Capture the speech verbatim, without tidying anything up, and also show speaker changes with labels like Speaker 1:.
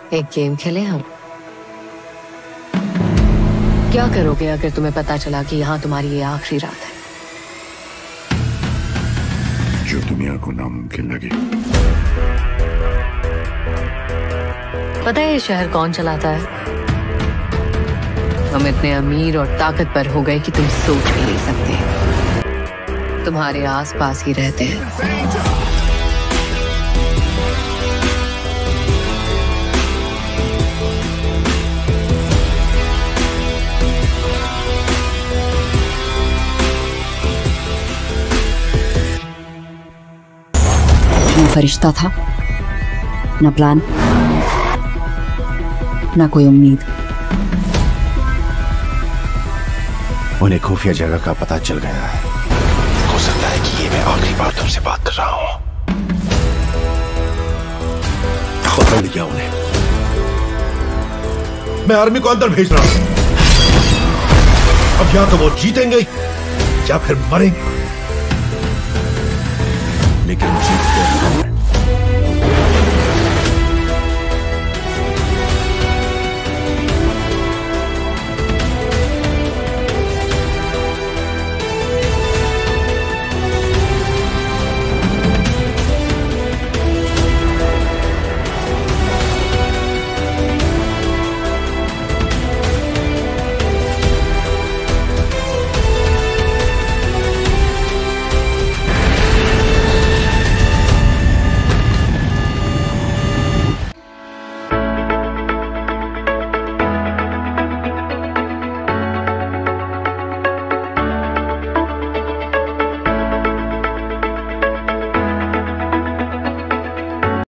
Speaker 1: एक गेम खेले हम? क्या करोगे अगर तुम्हें पता चला कि यहाँ तुम्हारी ये आखिरी रात है?
Speaker 2: जो दुनिया को नामुमकिन लगे।
Speaker 1: पता है ये शहर कौन चलाता है? हम इतने अमीर और ताकतवर हो गए कि तुम सोच भी नहीं सकते। तुम्हारे आसपास ही रहते हैं।
Speaker 3: न फरिश्ता था, न प्लान, न कोई उम्मीद।
Speaker 2: उन्हें खुफिया जगह का पता चल गया है। हो सकता है कि ये मैं आखिरी बार तुमसे बात कर रहा हूं। खुद पकड़ लिया उन्हें। मैं आर्मी को अंदर भेज रहा हूं। अब या तो वो जीतेंगे या फिर मरेंगे।